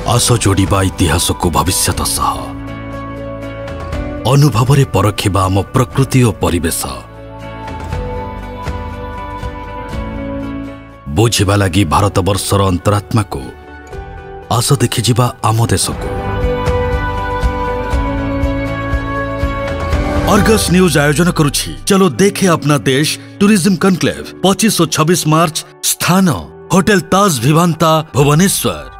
आस जोड़िबा इतिहास को भविष्यत सह अनुभव रे परखिबा आम प्रकृति और परिवेश बुझिबा लगी भारत वर्षर अंतरात्मा को आस देखि जिबा आम देश को। अर्गस न्यूज आयोजन करुछि चलो देखे अपना देश टूरिज्म कॉन्क्लेव 25 और 26 मार्च। स्थान होटल ताज विवांता भुवनेश्वर।